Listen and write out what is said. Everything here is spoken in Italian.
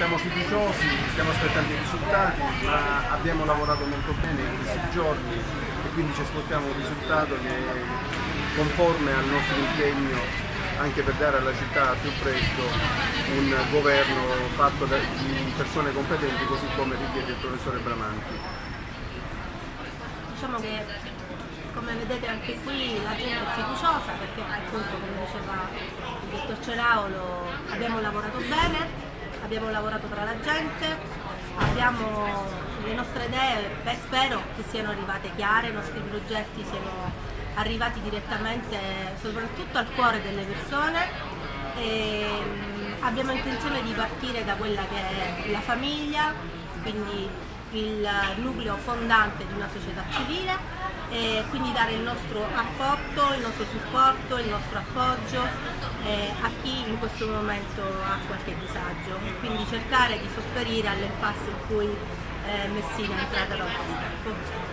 siamo fiduciosi, stiamo aspettando i risultati, ma abbiamo lavorato molto bene in questi giorni e quindi ci aspettiamo un risultato che è conforme al nostro impegno anche per dare alla città al più presto un governo fatto di persone competenti, così come richiede il professore Bramanti. Diciamo che, come vedete anche qui, la gente è fiduciosa perché appunto, come diceva il dottor Ceraulo, abbiamo lavorato bene, abbiamo lavorato tra la gente, abbiamo le nostre idee, spero che siano arrivate chiare, i nostri progetti siano arrivati direttamente soprattutto al cuore delle persone e abbiamo intenzione di partire da quella che è la famiglia, quindi il nucleo fondante di una società civile, e quindi dare il nostro apporto, il nostro supporto, il nostro appoggio a chi in questo momento ha qualche disagio, quindi cercare di sopperire all'impasse in cui Messina è entrata da poco tempo.